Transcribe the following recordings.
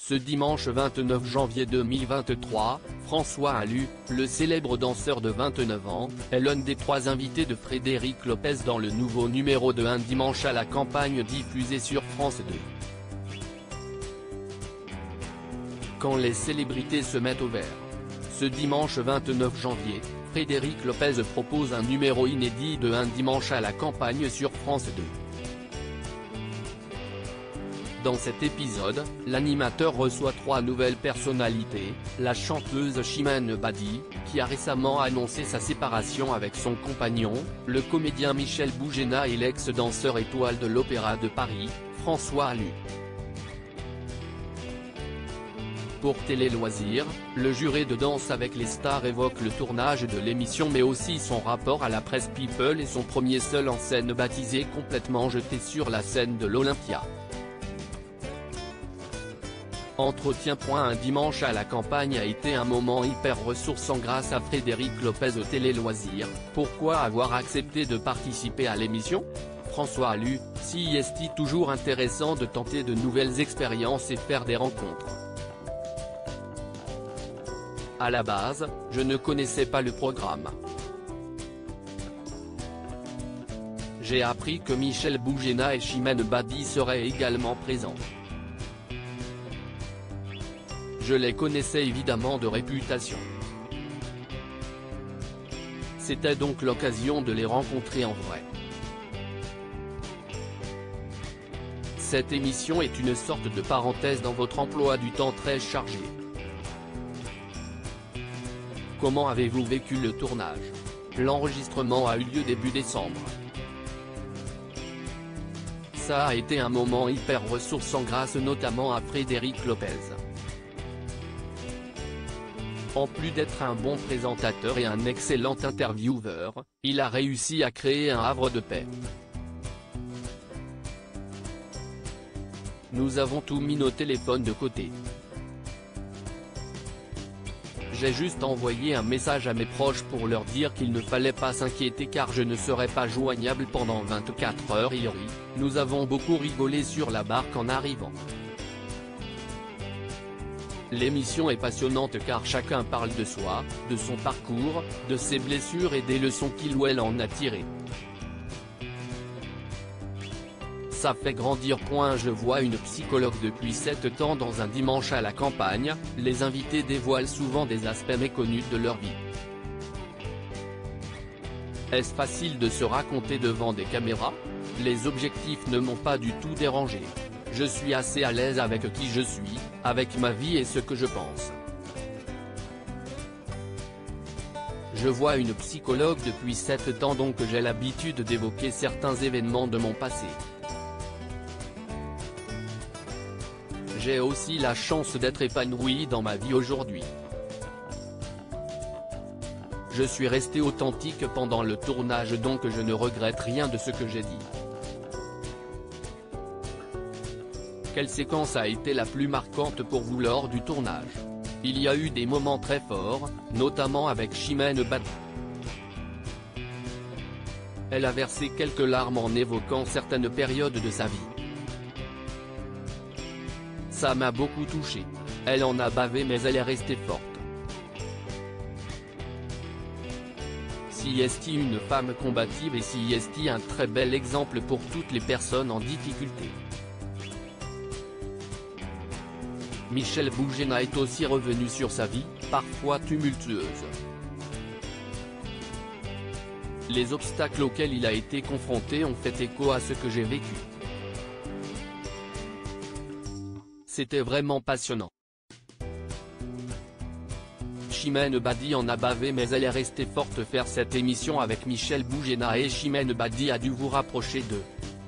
Ce dimanche 29 janvier 2023, François Allu, le célèbre danseur de 29 ans, est l'un des 3 invités de Frédéric Lopez dans le nouveau numéro de Un dimanche à la campagne diffusé sur France 2. Quand les célébrités se mettent au vert. Ce dimanche 29 janvier, Frédéric Lopez propose un numéro inédit de Un dimanche à la campagne sur France 2. Dans cet épisode, l'animateur reçoit 3 nouvelles personnalités, la chanteuse Chimène Badi, qui a récemment annoncé sa séparation avec son compagnon, le comédien Michel Boujena et l'ex-danseur étoile de l'Opéra de Paris, François Allu. Pour Télé Loisirs, le jury de Danse avec les stars évoque le tournage de l'émission mais aussi son rapport à la presse People et son premier seul en scène baptisé Complètement jeté sur la scène de l'Olympia. Entretien. Un dimanche à la campagne a été un moment hyper ressourçant grâce à Frédéric Lopez au Télé Loisirs. Pourquoi avoir accepté de participer à l'émission? François Allu, si est-il toujours intéressant de tenter de nouvelles expériences et faire des rencontres. À la base, je ne connaissais pas le programme. J'ai appris que Michel Boujena et Chimène Badi seraient également présents. Je les connaissais évidemment de réputation. C'était donc l'occasion de les rencontrer en vrai. Cette émission est une sorte de parenthèse dans votre emploi du temps très chargé. Comment avez-vous vécu le tournage? L'enregistrement a eu lieu début décembre. Ça a été un moment hyper ressourçant grâce notamment à Frédéric Lopez. En plus d'être un bon présentateur et un excellent intervieweur, il a réussi à créer un havre de paix. Nous avons tout mis nos téléphones de côté. J'ai juste envoyé un message à mes proches pour leur dire qu'il ne fallait pas s'inquiéter car je ne serais pas joignable pendant 24 heures. Il rit. Nous avons beaucoup rigolé sur la barque en arrivant. L'émission est passionnante car chacun parle de soi, de son parcours, de ses blessures et des leçons qu'il ou elle en a tirées. Ça fait grandir. Je vois une psychologue depuis 7 ans dans Un dimanche à la campagne. Les invités dévoilent souvent des aspects méconnus de leur vie. Est-ce facile de se raconter devant des caméras? Les objectifs ne m'ont pas du tout dérangé. Je suis assez à l'aise avec qui je suis, avec ma vie et ce que je pense. Je vois une psychologue depuis 7 ans donc j'ai l'habitude d'évoquer certains événements de mon passé. J'ai aussi la chance d'être épanoui dans ma vie aujourd'hui. Je suis resté authentique pendant le tournage donc je ne regrette rien de ce que j'ai dit. Quelle séquence a été la plus marquante pour vous lors du tournage? Il y a eu des moments très forts, notamment avec Chimène Badi. Elle a versé quelques larmes en évoquant certaines périodes de sa vie. Ça m'a beaucoup touché. Elle en a bavé mais elle est restée forte. Si est-il une femme combative et si est-il un très bel exemple pour toutes les personnes en difficulté. Michel Boujena est aussi revenu sur sa vie, parfois tumultueuse. Les obstacles auxquels il a été confronté ont fait écho à ce que j'ai vécu. C'était vraiment passionnant. Chimène Badi en a bavé mais elle est restée forte. Faire cette émission avec Michel Boujena et Chimène Badi a dû vous rapprocher d'eux.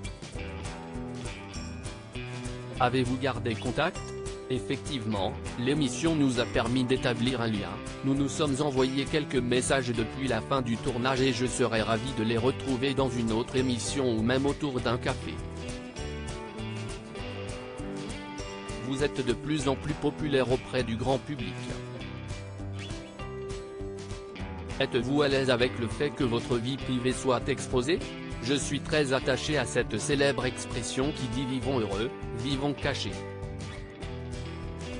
Avez-vous gardé contact? Effectivement, l'émission nous a permis d'établir un lien, nous nous sommes envoyé quelques messages depuis la fin du tournage et je serais ravi de les retrouver dans une autre émission ou même autour d'un café. Vous êtes de plus en plus populaire auprès du grand public. Êtes-vous à l'aise avec le fait que votre vie privée soit exposée? Je suis très attaché à cette célèbre expression qui dit vivons heureux, vivons cachés.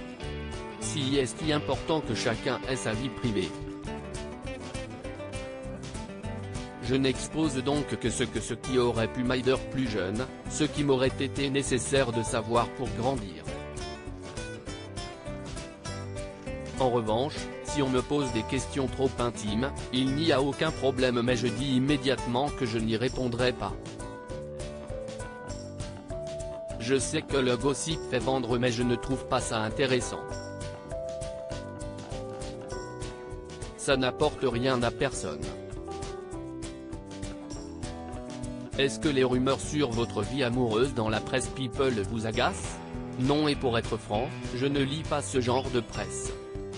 si est-il important que chacun ait sa vie privée. Je n'expose donc que ce qui aurait pu m'aider plus jeune, ce qui m'aurait été nécessaire de savoir pour grandir. En revanche, si on me pose des questions trop intimes, il n'y a aucun problème mais je dis immédiatement que je n'y répondrai pas. Je sais que le gossip fait vendre mais je ne trouve pas ça intéressant. Ça n'apporte rien à personne. Est-ce que les rumeurs sur votre vie amoureuse dans la presse People vous agacent? Non, et pour être franc, je ne lis pas ce genre de presse.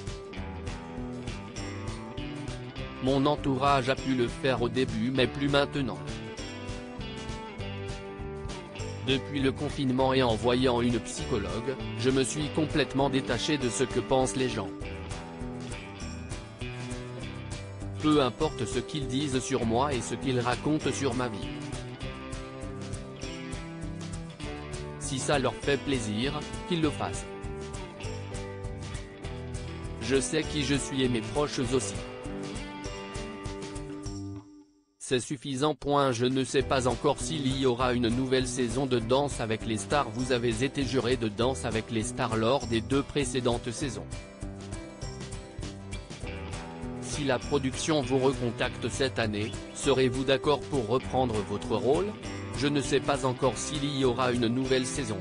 Mon entourage a pu le faire au début mais plus maintenant. Depuis le confinement et en voyant une psychologue, je me suis complètement détaché de ce que pensent les gens. Peu importe ce qu'ils disent sur moi et ce qu'ils racontent sur ma vie. Si ça leur fait plaisir, qu'ils le fassent. Je sais qui je suis et mes proches aussi. C'est suffisant. Je ne sais pas encore s'il y aura une nouvelle saison de Danse avec les stars. Vous avez été juré de Danse avec les stars lors des 2 précédentes saisons. Si la production vous recontacte cette année, serez-vous d'accord pour reprendre votre rôle? Je ne sais pas encore s'il y aura une nouvelle saison.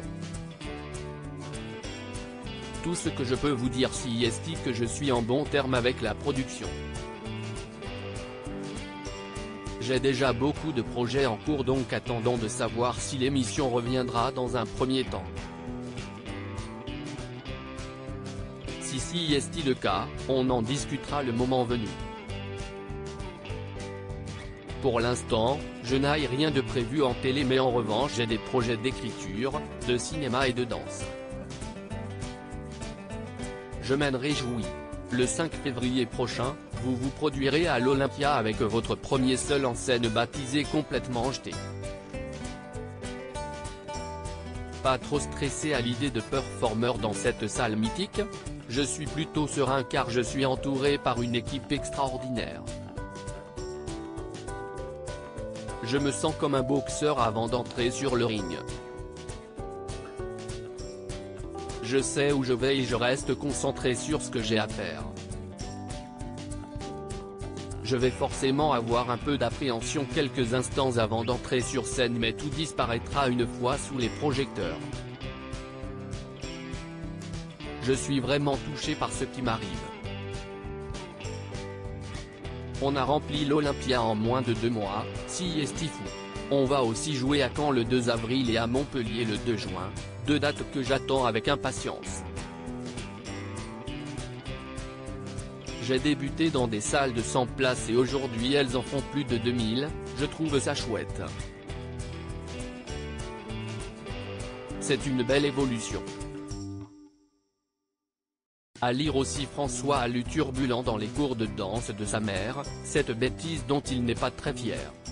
Tout ce que je peux vous dire c'est que je suis en bon terme avec la production. J'ai déjà beaucoup de projets en cours donc attendons de savoir si l'émission reviendra dans un premier temps. Si est le cas, on en discutera le moment venu. Pour l'instant, je n'ai rien de prévu en télé mais en revanche j'ai des projets d'écriture, de cinéma et de danse. Je m'en réjouis. Le 5 février prochain, vous vous produirez à l'Olympia avec votre premier seul en scène baptisé Complètement Jeté. Pas trop stressé à l'idée de performeur dans cette salle mythique? Je suis plutôt serein car je suis entouré par une équipe extraordinaire. Je me sens comme un boxeur avant d'entrer sur le ring. Je sais où je vais et je reste concentré sur ce que j'ai à faire. Je vais forcément avoir un peu d'appréhension quelques instants avant d'entrer sur scène mais tout disparaîtra une fois sous les projecteurs. Je suis vraiment touché par ce qui m'arrive. On a rempli l'Olympia en moins de 2 mois, si est fou. On va aussi jouer à Caen le 2 avril et à Montpellier le 2 juin, 2 dates que j'attends avec impatience. J'ai débuté dans des salles de 100 places et aujourd'hui elles en font plus de 2000, je trouve ça chouette. C'est une belle évolution. À lire aussi François a lu turbulent dans les cours de danse de sa mère, cette bêtise dont il n'est pas très fier.